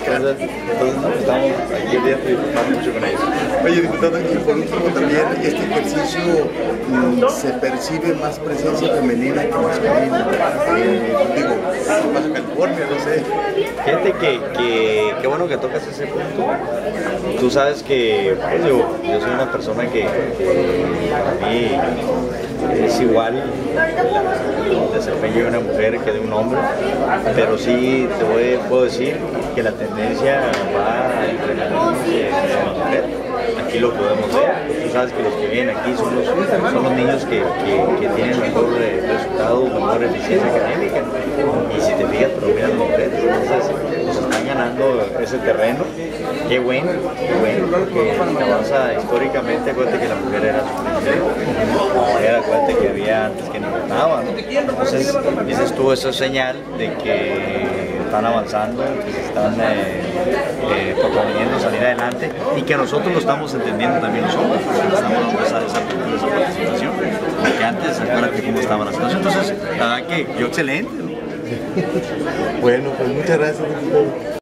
Entonces no, estamos aquí el día disfrutando mucho con ellos. Oye, diputado, y por último también este ejercicio se percibe más presencia femenina que masculina. Digo, Baja California, no sé. Fíjate que qué bueno que tocas ese punto. Tú sabes que pues, yo soy una persona que para mí es igual el desempeño de una mujer que de un hombre, pero sí puedo decir que la tendencia va entre la mujer. Aquí lo podemos ver. Tú sabes que los que vienen aquí son los niños que tienen mejor resultado, mejor eficiencia académica. Y si te fijas, pero mira las mujeres, entonces nos están ganando ese terreno. Qué bueno, porque avanza históricamente. Acuérdate que la mujer era superior, acuérdate que había antes que ni votaba, ¿no? Entonces, dices tú, eso es señal de que están avanzando, que se están proponiendo salir adelante y que nosotros lo estamos entendiendo también nosotros, porque estamos dando esa participación, porque antes, acuérdate cómo estaba la situación. Entonces, la verdad que yo excelente, ¿no? Bueno, pues muchas gracias.